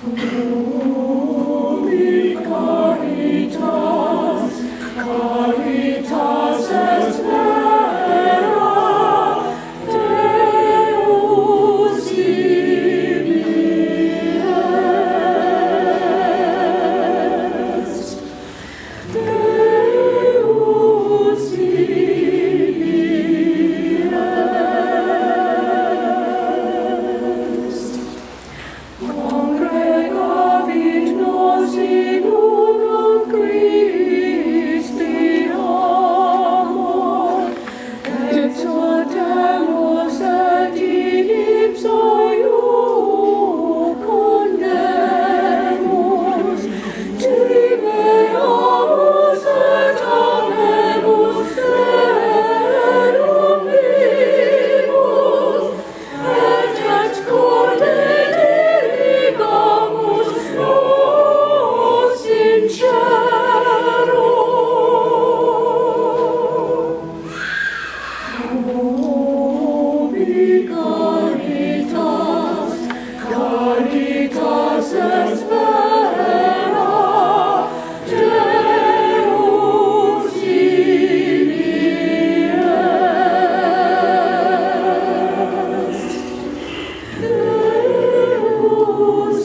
Ubi Caritas, Caritas est vera, Deus Ubi est, Deus Ubi est. Congregavit nos in unum Christi amor, et totemus et in ipso iucondemus, timeamus et amemus Deum vivus, et corde dirigamus nos in cielo. Ubi Caritas, Caritas est vera, Deus Ubi est, Deus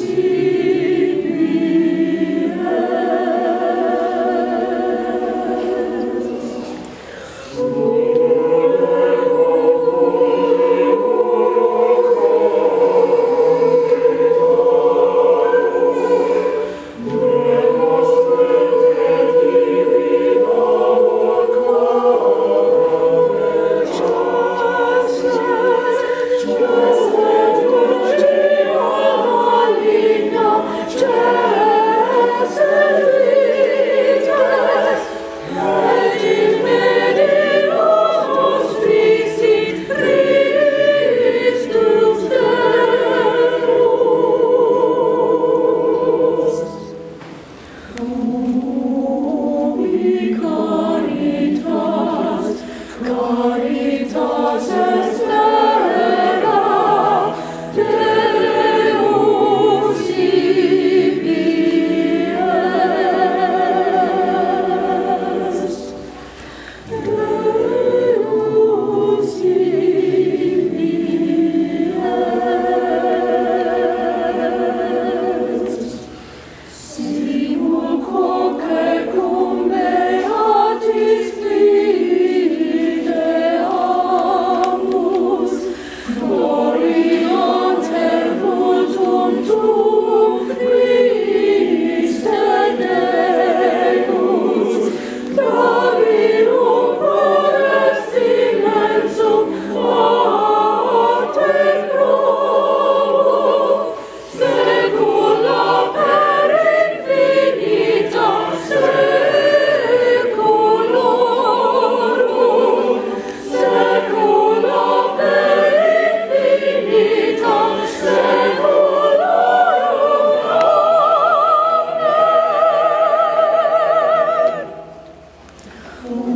Ubi Caritas, Caritas est vera, Deus Ubi est, Deus Ubi est. Simulco cum beatis videamus, gloriante vultum tuum Christe Deus, gravium forest immensum ate provo, secula per infinita seculorum, secula per infinita seculorum. Amen.